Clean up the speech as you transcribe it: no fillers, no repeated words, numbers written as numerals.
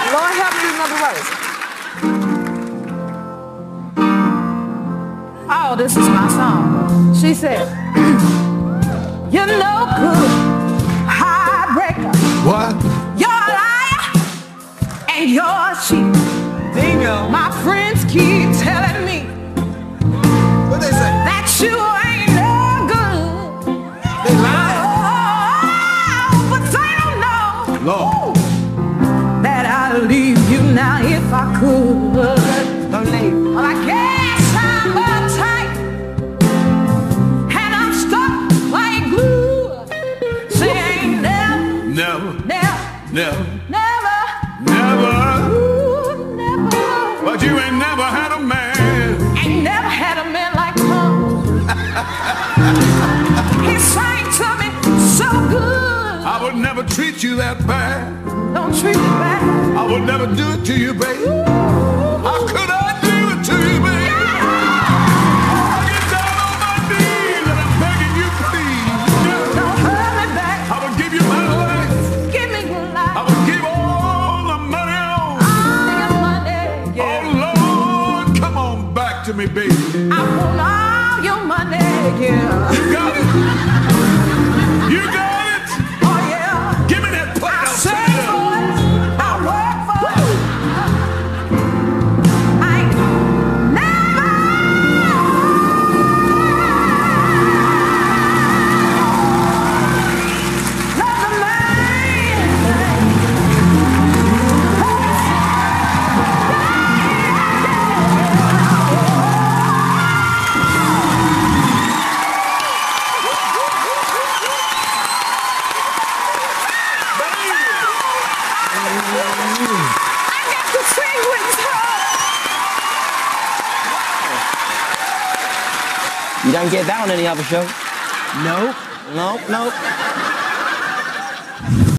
Lord, help me with another verse. Oh, this is my song. She said, you're no good, heartbreaker. What? You're a liar and you're a cheat. Bingo. My friends keep telling me What they say? that you ain't no good. They lying. Oh, but they don't know Lord. that I'd leave you now if I could. Don't leave. Well, I guess I'm uptight and I'm stuck like glue. Say ain't never, Never. never, Never. never, Never. ooh, never. But you ain't never had a man. Ain't never had a man like him. He sang to me so good. I would never treat you that bad. Don't treat me bad. I would never do it to you, baby. How could I do it to you, baby? I get down on my knees and I'm begging you, please. Don't hurt me back. I would give you my life. Give me your I life. would give all the money on. All your money, Oh, yeah. Lord, come on back to me, baby. I want all your money, yeah. You got it. You got it. Oh, yeah. Give me that plate. I I'll sing set it up. for it. I work for it. I ain't never loved a man. I got to sing with her. You don't get that on any other show? Nope. Nope, nope.